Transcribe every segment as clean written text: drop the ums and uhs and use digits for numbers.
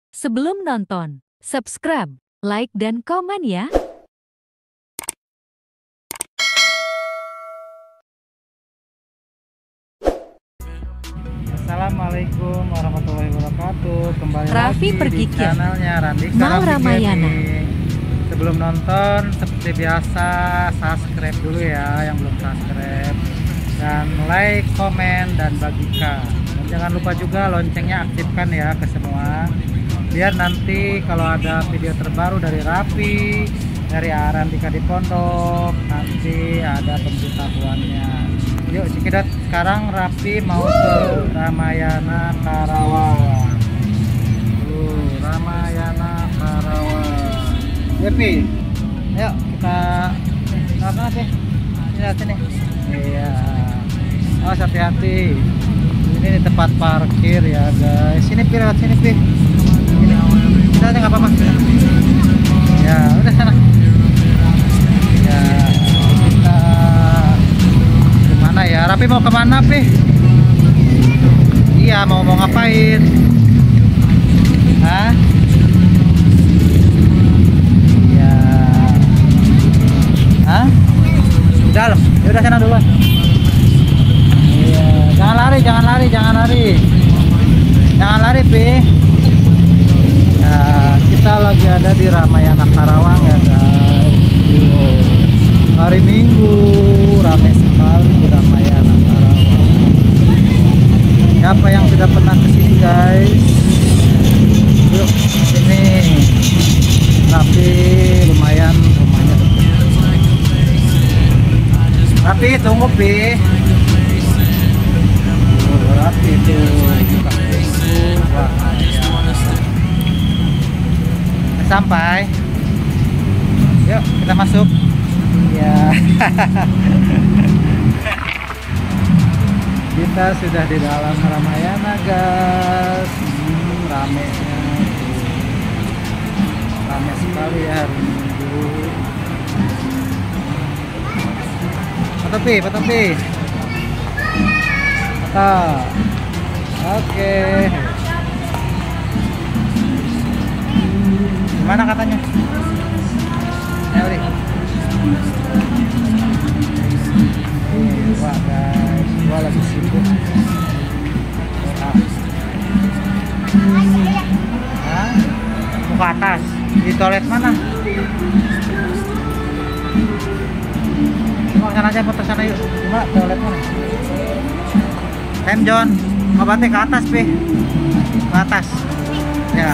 Sebelum nonton, subscribe, like, dan komen ya. Assalamualaikum warahmatullahi wabarakatuh. Kembali Raffi lagi pergi di ke channelnya Randika Mal Raffi Ramayana. Gaming. Sebelum nonton, seperti biasa, subscribe dulu ya yang belum subscribe, dan like, komen, dan bagikan. Dan jangan lupa juga loncengnya aktifkan ya ke semua, biar nanti kalau ada video terbaru dari Raffi, dari Randika di Pondok, nanti ada pemberitahuannya. Yuk cekidot, sekarang Raffi mau ke Ramayana Karawang. Ramayana Karawang. Yepi, ayo kita apa sih? Lihat sini. Iya. Oh, hati-hati. Ini di tempat parkir ya guys. Sini pi, lewat sini pi. Ini. Kita aja nggak apa-apa. Ya, udah sana. Ya, kita kemana ya? Raffi mau kemana pi? Iya, mau ngapain? Hah? Ya. Hah? Di dalam. Ya udah sana dulu. Iya, jangan lari, jangan lari, jangan lari. Jangan lari, pi. Ya, kita lagi ada di Ramayana Karawang ya guys. Hari Minggu ramai sekali di Ramayana Karawang. Siapa yang tidak pernah kesini guys? Yuk sini. Raffi lumayan rumahnya. Raffi tunggu pi. Raffi tuh buka pintu. Wah, sampai. Yuk kita masuk. Ya. Kita sudah di dalam Ramayana guys. Ramenya rame sekali ya hari Minggu. Foto pi, foto pi. Foto. Oke. Gimana katanya? Ayo, wah guys, gua lagi sibuk. Hah? Mau ke atas? Di toilet mana? Mau sana aja, foto sana yuk. Coba toilet mana? John, obatnya ke atas pi. Ke atas. Ya.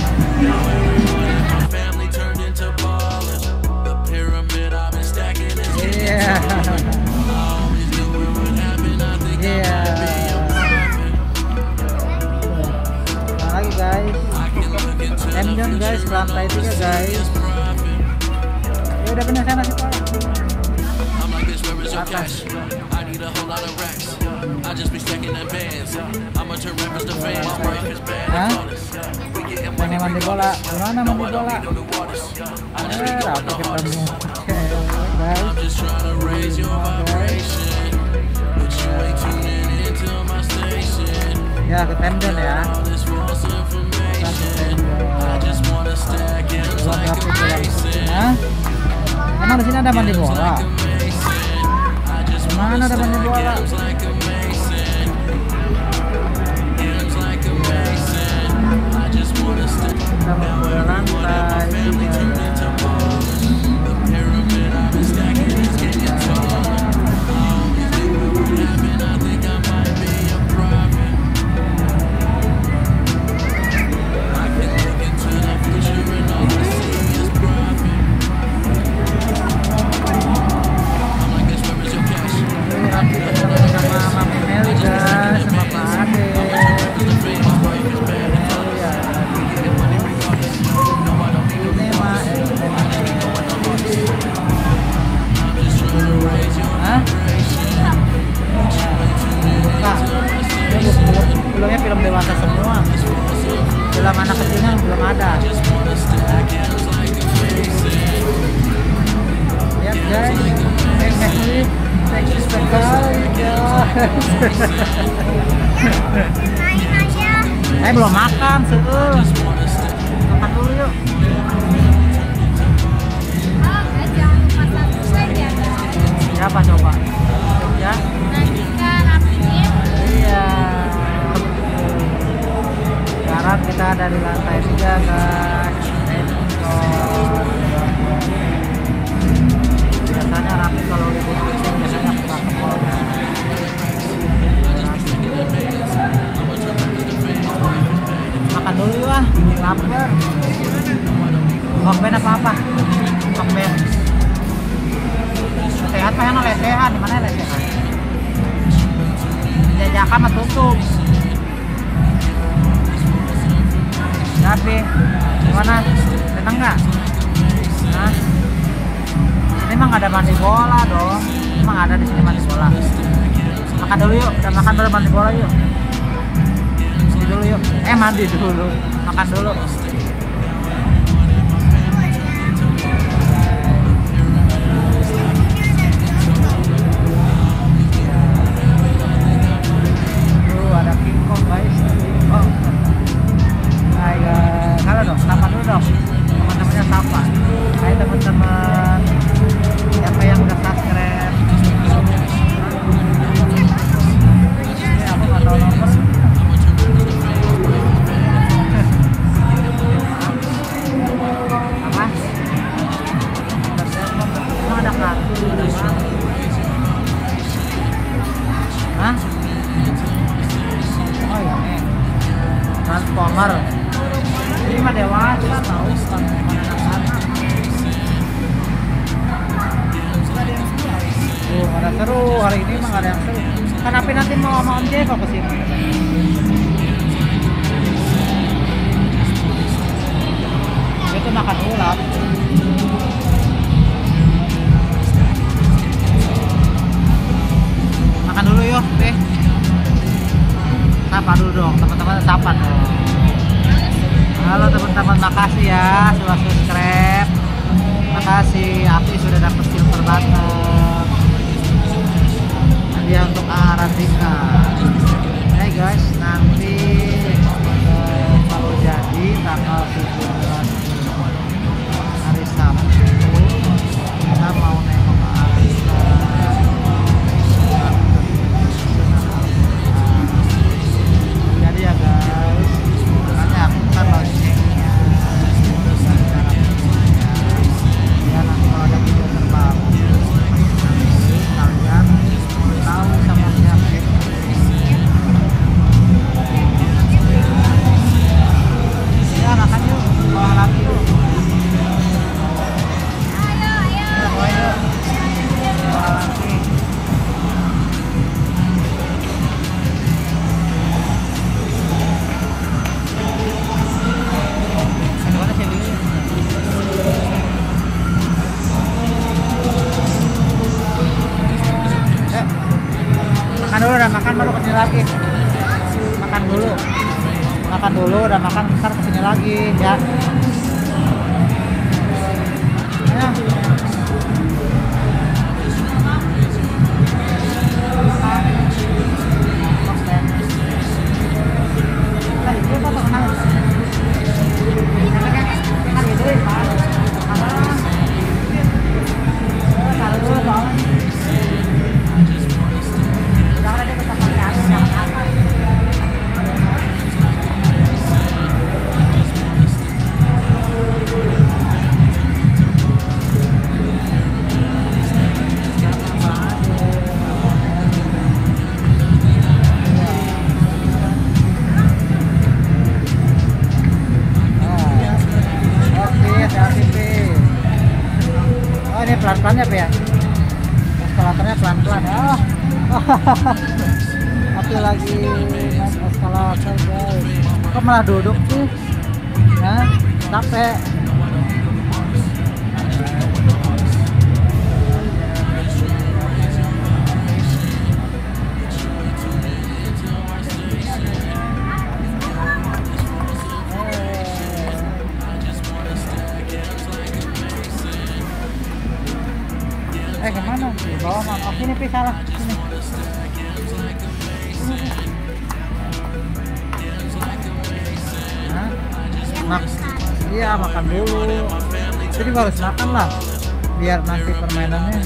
Iya. Iya. Nah, lagi guys. John guys, lantai 3 guys. Ya udah bener sana sih Pak. Atas. Hah? Pengen mandi bola. Gimana mandi bola? Raffi ketemu guys. Ya ke John ya. Hah? Emang di sini ada mandi bola? Mana ada mandi bola? Kita mau ke lantai 3. Filmnya film dewasa semua, film anak kecilnya belum ada. Lihat guys, thank you sekali guys. Belum makan, ada di lantai 3 guys. Biasanya rapi kalau libur weekend, biasanya buka ke mall ya. Makan dulu yuk ah, lapar. Kokben apa-apa? Kokben sehat mah yang lesehan, di mana lesehan? Jajakan mah tutup. Tapi gimana? Datang nggak? Nah, ini mah nggak ada mandi bola dong. Emang ada di sini mandi bola. Makan dulu yuk, udah makan baru mandi bola yuk. Mandi dulu yuk. Mandi dulu. Makan dulu. Teman-temannya sapa. Hai teman-teman, siapa yang udah subscribe? Ini aku nggak tahu nomor. Apa? Emang ada kartu? Hah? Oh ya, Transformer. Ini mah dewasa tahu, bukan anak-anak. Ada seru hari ini mah ada yang seru. Kan Api nanti mau sama Om Jeko ke sini. Itu makan ulat. Makan dulu yuk, Teh. Sapa dulu dong, teman-teman sapa dong. Halo teman-teman, makasih ya sudah subscribe. Makasih, Api sudah dapat silver button. Hadiah untuk Aradika. Hai guys, nanti kalau jadi tanggal 17 hari Sabtu kita mau nengok Aradika. Jadi ya guys, makanya aku kan loncengnya ya, nanti kalau ada video terbaru kalian tahu sama siapa. Ya makan yuk, bawa lagi yuk. Ayo bawa yuk, bawa lagi. Makan dulu, udah makan baru kesini lagi. Makan dulu, udah makan ntar kesini lagi ya. Ya. Ini pelan-pelan ya, Pak ya? Eskalatornya pelan-pelan. Oh. Tapi lagi naik eskalator, guys. Kok malah duduk sih? Ya, capek. Kemana? Di bawah mah. Oh sini Pi, salah. Sini. Iya makan dulu. Jadi harus makan lah, biar nanti permainannya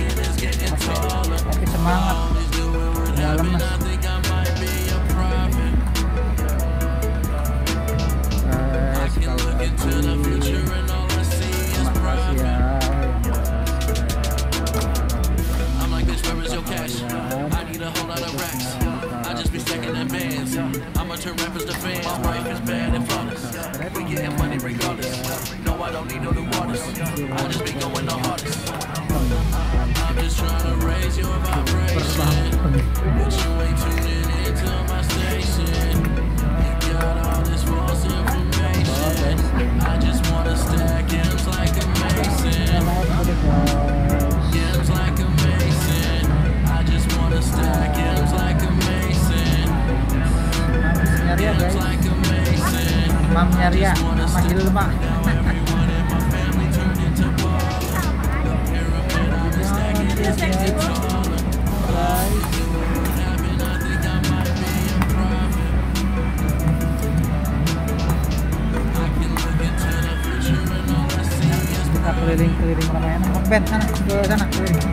tapi semangat. Nggak lemes. Mamnya Ria masih lemak. Kita keliling-keliling Ramayana. Ben sana, ke sana keliling.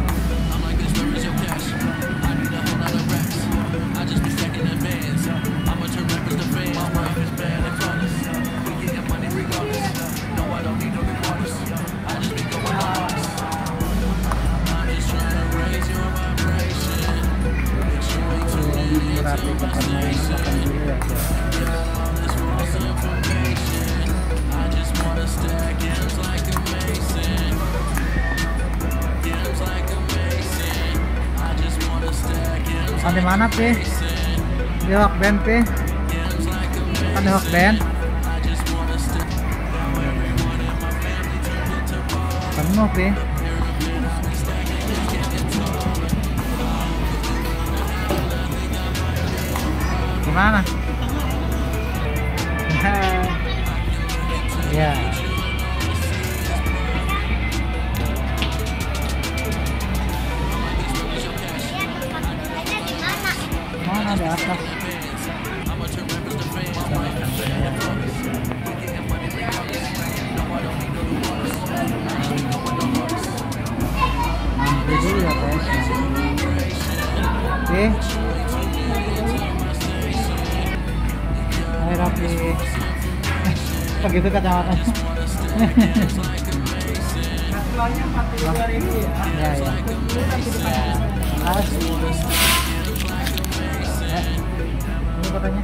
Di mana Pi? Di Hok Band Pi? Kan di Hok Band? Penuh Pi? Gimana? Ya. Mana di atas? Antri dulu ya guys. Oke. Ayo rapi. Begitu kacamata. Ya ya. Ini katanya.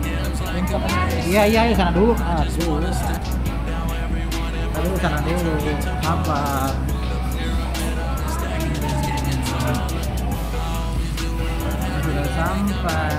Iya sana dulu. Aduh. Aduh sana dulu. Sabar. Sudah sampai.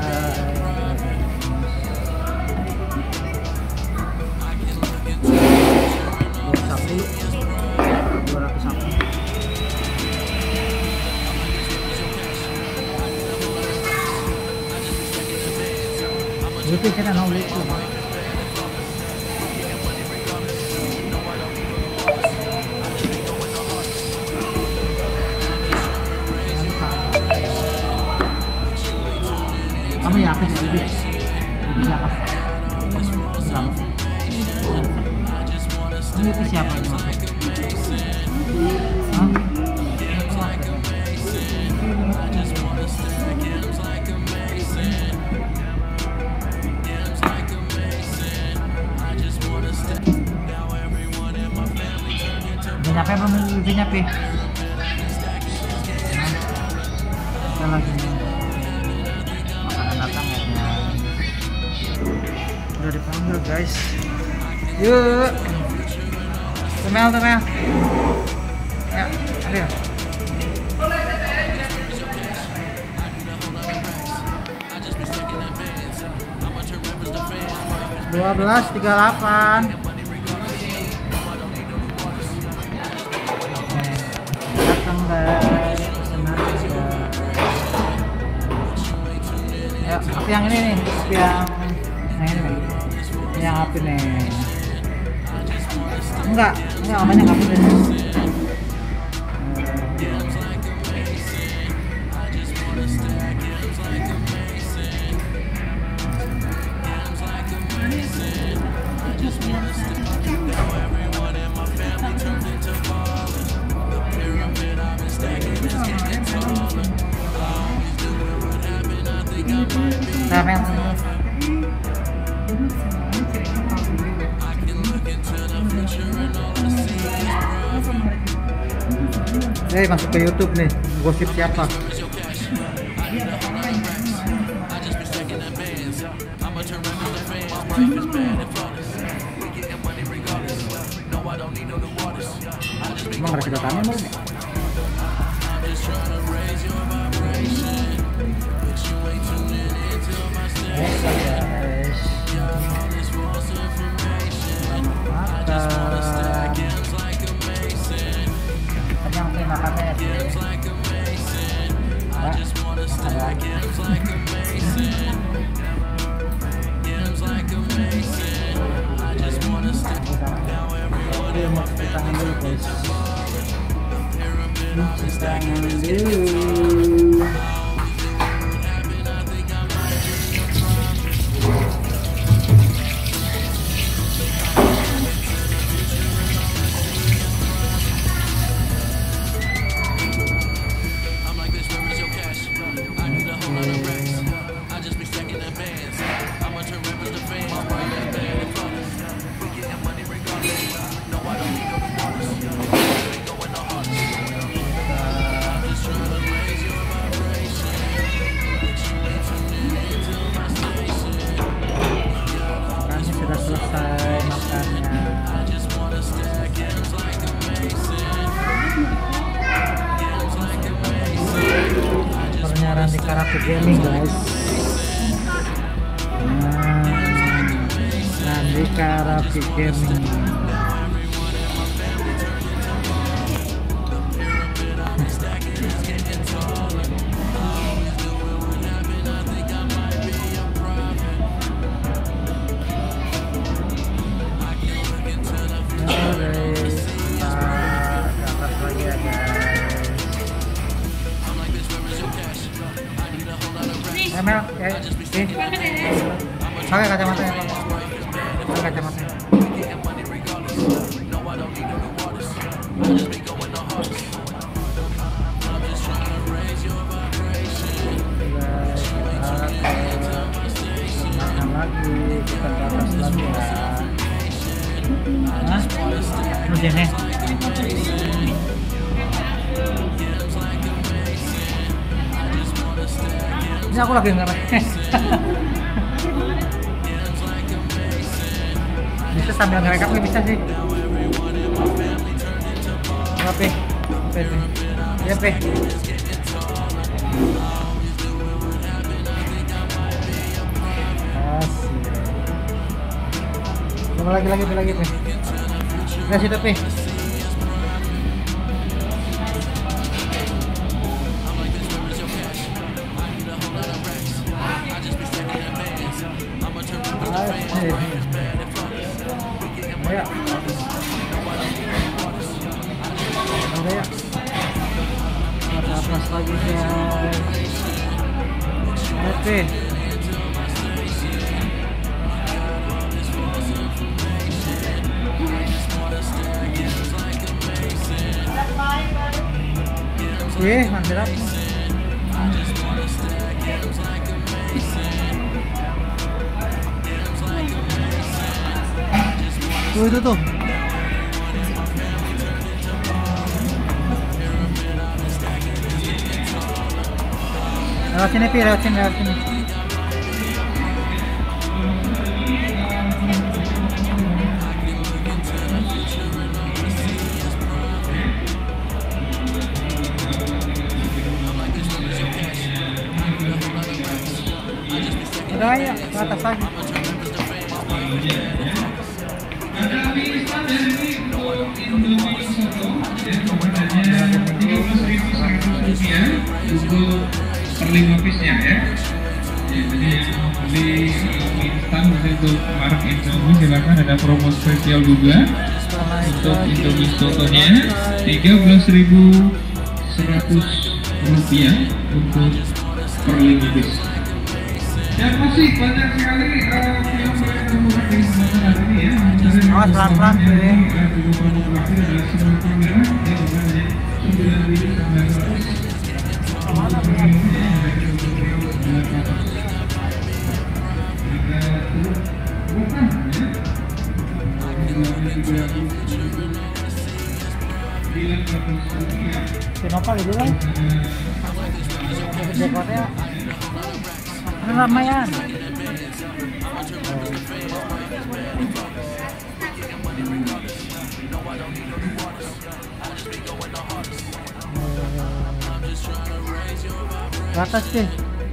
Itu kita mau lihat tuh. Kamu yakin lebih siapa? Ini itu siapa ini maksudnya? Udah nyampe belum lebihnya Pi? Kita lagi makanan datang ya. Udah dipanggil guys. Yuk. Temel. Ya, ayo. 12.38. Datang guys, pesanan guys. Ya, api yang ini nih, api yang ini nih. Ini yang api nih. Enggak banyak api nih. Masuk ke YouTube nih, gosip siapa? Emang ada sedotannya belum ya? Kenyang sih makannya ya. Mau cuci tangan dulu guys. Cuci tangan dulu. Selesai makannya. Pernyataan di Karapi Gaming guys. Nah, di Karapi Gaming. Mel, pakai kacamata ya, pakai kacamata. Makan lagi, kita ke atas lagi ya. Nah, hujan ya. Ini aku lagi ngerekam. Bisa sambil ngerekam nih, bisa sih. Apa? Ya, Pe. Asik. Coba lagi, Pe. Udah situ, Pe. Ya. Udah ya. Atas lagi guys. Oke. Mantap. Tuh itu tuh. Lewat sini, Pi, lewat sini. Udah ya, ke atas lagi. Untuk per 5 piece-nya ya. Jadi beli instan untuk merek Indomie silakan, ada promo spesial juga. Untuk Indomie Sotonya 13.100 rupiah untuk per 5 piece. Dan masih banyak sekali yang menemukan di kesempatan hari ini ya. Pelan-pelan deh. Sinopal itu kan dekotnya ramaian. Ke atas deh.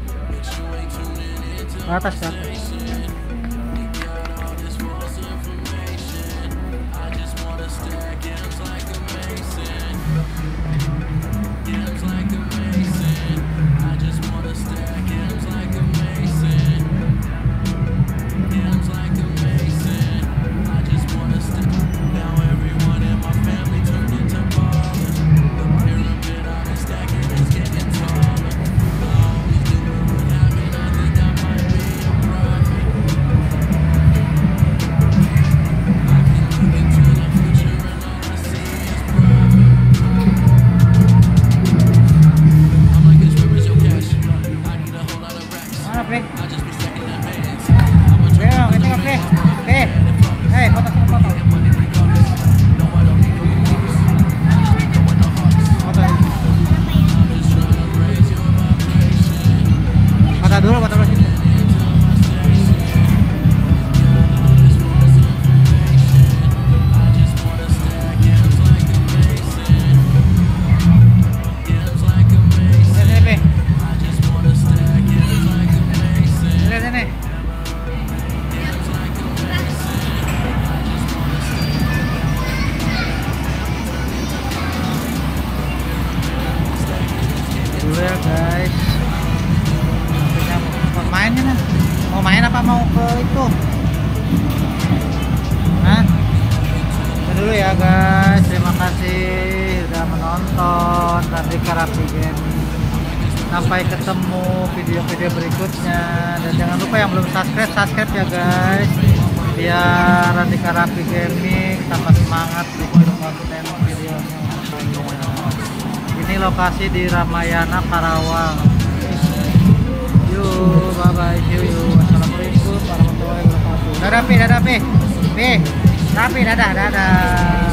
Ke atas, ke atas. Dulu ya guys, mau mainnya nih, mau main apa mau ke itu? Hah? Dulu ya guys, terima kasih sudah menonton Radika Rapi Gaming. Sampai ketemu video-video berikutnya, dan jangan lupa yang belum subscribe ya guys, biar Radika Rapi Gaming tambah semangat bikin konten videonya. Ini lokasi di Ramayana, Karawang. Yuk, bye bye, see you. Assalamualaikum warahmatullahi wabarakatuh. Dadah Pi, dadah Pi. Pi, Rapi, dadah, dadah.